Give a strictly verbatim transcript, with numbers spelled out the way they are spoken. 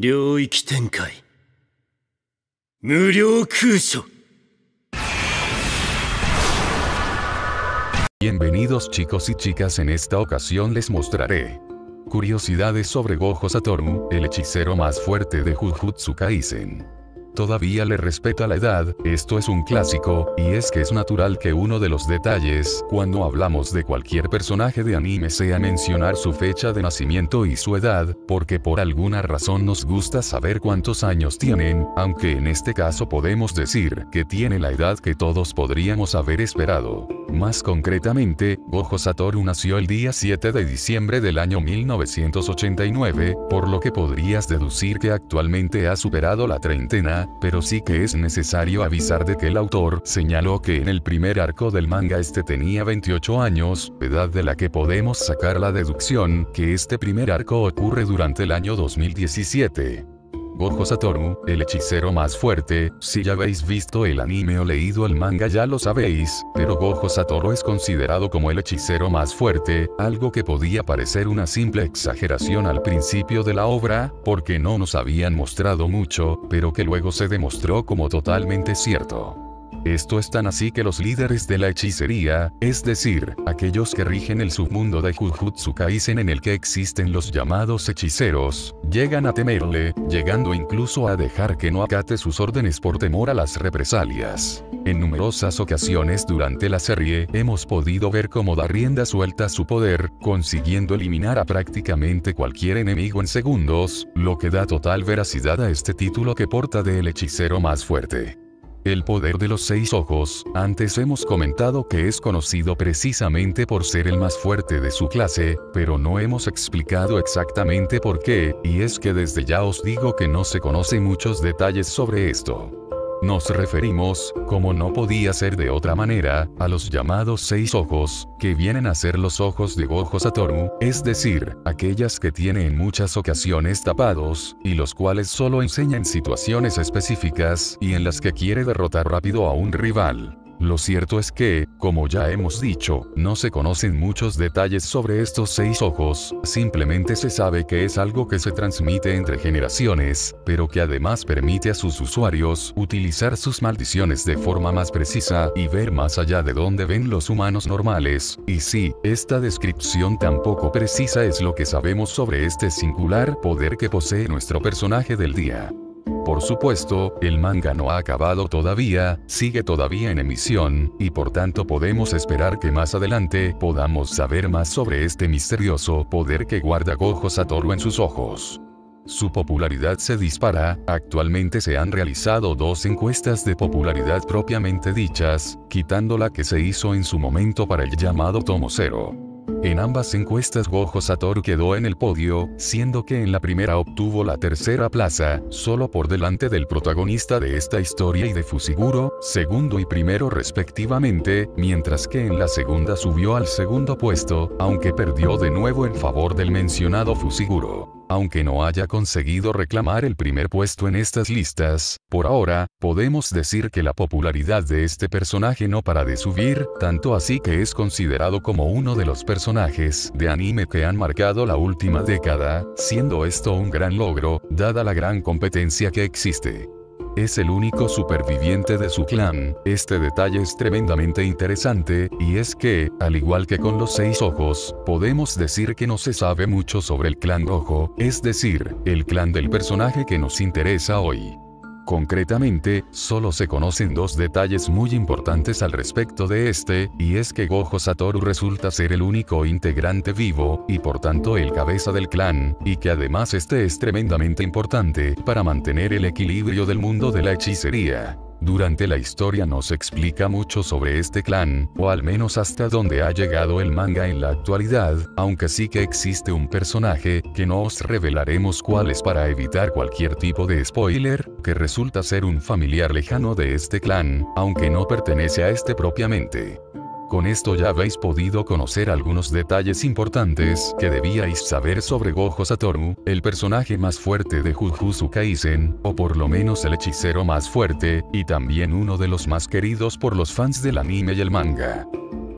領域展開無料空所。 Bienvenidos chicos y chicas, en esta ocasión les mostraré curiosidades sobre Gojo Satoru, el hechicero más fuerte de Jujutsu Kaisen. Todavía le respeta la edad, esto es un clásico, y es que es natural que uno de los detalles, cuando hablamos de cualquier personaje de anime, sea mencionar su fecha de nacimiento y su edad, porque por alguna razón nos gusta saber cuántos años tienen, aunque en este caso podemos decir que tiene la edad que todos podríamos haber esperado. Más concretamente, Gojo Satoru nació el día siete de diciembre del año mil novecientos ochenta y nueve, por lo que podrías deducir que actualmente ha superado la treintena, pero sí que es necesario avisar de que el autor señaló que en el primer arco del manga este tenía veintiocho años, edad de la que podemos sacar la deducción que este primer arco ocurre durante el año dos mil diecisiete. Gojo Satoru, el hechicero más fuerte. Si ya habéis visto el anime o leído el manga ya lo sabéis, pero Gojo Satoru es considerado como el hechicero más fuerte, algo que podía parecer una simple exageración al principio de la obra, porque no nos habían mostrado mucho, pero que luego se demostró como totalmente cierto. Esto es tan así que los líderes de la hechicería, es decir, aquellos que rigen el submundo de Jujutsu Kaisen en el que existen los llamados hechiceros, llegan a temerle, llegando incluso a dejar que no acate sus órdenes por temor a las represalias. En numerosas ocasiones durante la serie, hemos podido ver cómo da rienda suelta a su poder, consiguiendo eliminar a prácticamente cualquier enemigo en segundos, lo que da total veracidad a este título que porta de el hechicero más fuerte. El poder de los seis ojos. Antes hemos comentado que es conocido precisamente por ser el más fuerte de su clase, pero no hemos explicado exactamente por qué, y es que desde ya os digo que no se conocen muchos detalles sobre esto. Nos referimos, como no podía ser de otra manera, a los llamados seis ojos, que vienen a ser los ojos de Gojo Satoru, es decir, aquellas que tiene en muchas ocasiones tapados, y los cuales solo enseñan situaciones específicas, y en las que quiere derrotar rápido a un rival. Lo cierto es que, como ya hemos dicho, no se conocen muchos detalles sobre estos seis ojos, simplemente se sabe que es algo que se transmite entre generaciones, pero que además permite a sus usuarios utilizar sus maldiciones de forma más precisa y ver más allá de donde ven los humanos normales. Y sí, esta descripción tan poco precisa es lo que sabemos sobre este singular poder que posee nuestro personaje del día. Por supuesto, el manga no ha acabado todavía, sigue todavía en emisión, y por tanto podemos esperar que más adelante podamos saber más sobre este misterioso poder que guarda Gojo Satoru en sus ojos. Su popularidad se dispara. Actualmente se han realizado dos encuestas de popularidad propiamente dichas, quitando la que se hizo en su momento para el llamado Tomo Cero. En ambas encuestas Gojo Satoru quedó en el podio, siendo que en la primera obtuvo la tercera plaza, solo por delante del protagonista de esta historia y de Fushiguro, segundo y primero respectivamente, mientras que en la segunda subió al segundo puesto, aunque perdió de nuevo en favor del mencionado Fushiguro. Aunque no haya conseguido reclamar el primer puesto en estas listas, por ahora, podemos decir que la popularidad de este personaje no para de subir, tanto así que es considerado como uno de los personajes de anime que han marcado la última década, siendo esto un gran logro, dada la gran competencia que existe. Es el único superviviente de su clan. Este detalle es tremendamente interesante, y es que, al igual que con los seis ojos, podemos decir que no se sabe mucho sobre el clan Gojo, es decir, el clan del personaje que nos interesa hoy. Concretamente, solo se conocen dos detalles muy importantes al respecto de este, y es que Gojo Satoru resulta ser el único integrante vivo, y por tanto el cabeza del clan, y que además este es tremendamente importante para mantener el equilibrio del mundo de la hechicería. Durante la historia no se explica mucho sobre este clan, o al menos hasta donde ha llegado el manga en la actualidad, aunque sí que existe un personaje, que no os revelaremos cuál es para evitar cualquier tipo de spoiler, que resulta ser un familiar lejano de este clan, aunque no pertenece a este propiamente. Con esto ya habéis podido conocer algunos detalles importantes que debíais saber sobre Gojo Satoru, el personaje más fuerte de Jujutsu Kaisen, o por lo menos el hechicero más fuerte, y también uno de los más queridos por los fans del anime y el manga.